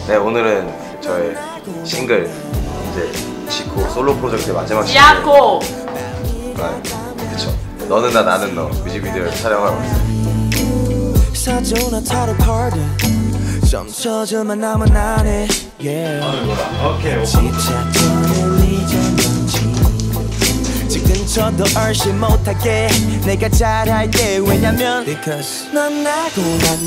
네, 오늘은 저의 싱글 이제 지코 솔로 프로젝트 마지막 싱글 야코! 아, 그쵸. 너는 나 나는 너 뮤직비디오를 촬영하고 있어요. 오케이. 저도 얼씬 못하게 내가 잘할게 왜냐면 Because 넌 나고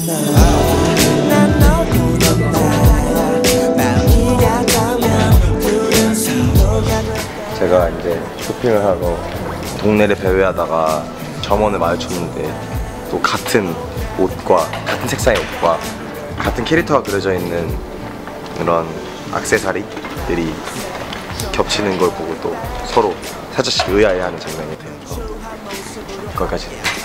난 너고 넌 나야 마음이 같다면 둘은 서로가 제가 이제 쇼핑을 하러 동네를 배회하다가 점원을 마주쳤는데 또 같은 옷과 같은 색상의 옷과 같은 캐릭터가 그려져 있는 그런 액세서리들이 겹치는 걸 보고 또 서로 살짝씩 의아해하는 장면이 돼요. 거기까지.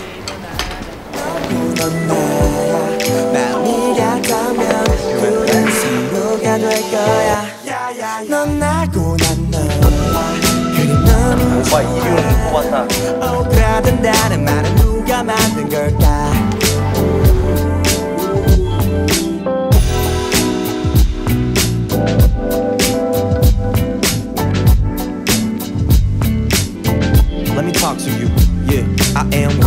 마음이 같다면 둘은 서로가 될 거야 넌 나고 난 너야 그림 너무 오빠 이름 뽑았다. 오그라든다는 말은 누가 만든 걸까 Let me talk to you. Yeah, I am